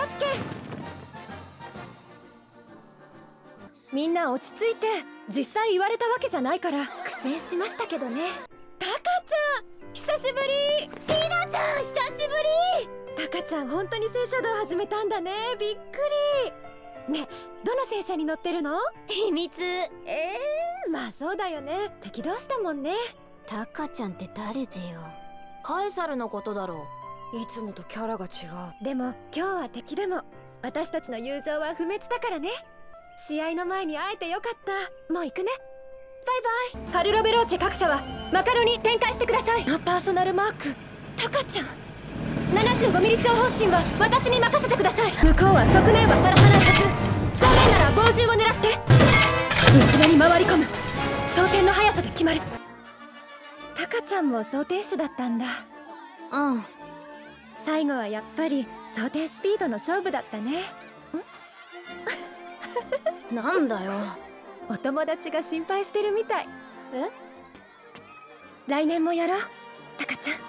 をつけ。みんな落ち着いて。実際言われたわけじゃないから苦戦しましたけどね。タカちゃん久しぶり。ひなちゃん久しぶり。タカちゃん本当に戦車道始めたんだね。びっくり。ね、どの戦車に乗ってるの？秘密。まあそうだよね、敵同士だもんね。 タカちゃんって誰ぜよ。カエサルのことだろう。 いつもとキャラが違う。でも今日は敵でも私たちの友情は不滅だからね。試合の前に会えてよかった。もう行くね。バイバイ。カルロ・ベローチェ各社はマカロに展開してください。パーソナルマーク。タカちゃん 75mm 超方針は私に任せてください。向こうは側面はさらさないはず。正面なら防獣を狙って。後ろに回り込む。装填の速さで決まる。タカちゃんも装填手だったんだ。 うん。 最後はやっぱり装填スピードの勝負だったね。 なんだよ。 お友達が心配してるみたい。来年もやろう、タカちゃん。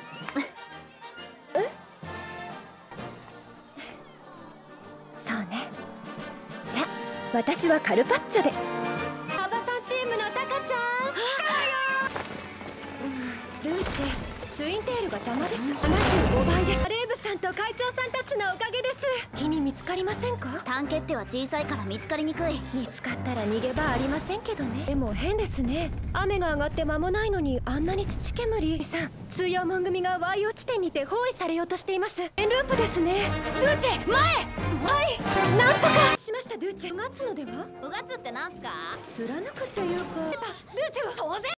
そうね。じゃ私はカルパッチョで。アバさんチームのタカちゃん。ルーチェ、ツインテールが邪魔です。75倍です。レーブさんと会長さんたちのおかげです。木に見つかりませんか？ タンケッテは小さいから見つかりにくい。 見つかったら逃げ場ありませんけどね。でも変ですね。雨が上がって間もないのにあんなに土煙。さん、通用門組がワイオ地点にて包囲されようとしています。エンループですね。ドゥーチェ、前。はい、なんとかしました。ドゥーチェ。5月のでは？ 5月ってなんすか？ 貫くっていうか、ドゥーチェは当然